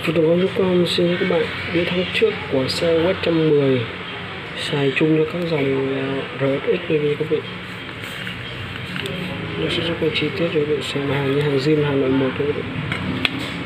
Thì tôi có giúp con xin các bạn những tháng trước của xe West 110 xài chung cho các dòng RSX này các bạn. Nó sẽ cho các chi tiết rồi bạn xem hàng như hàng zin, hàng loại một thôi các bạn.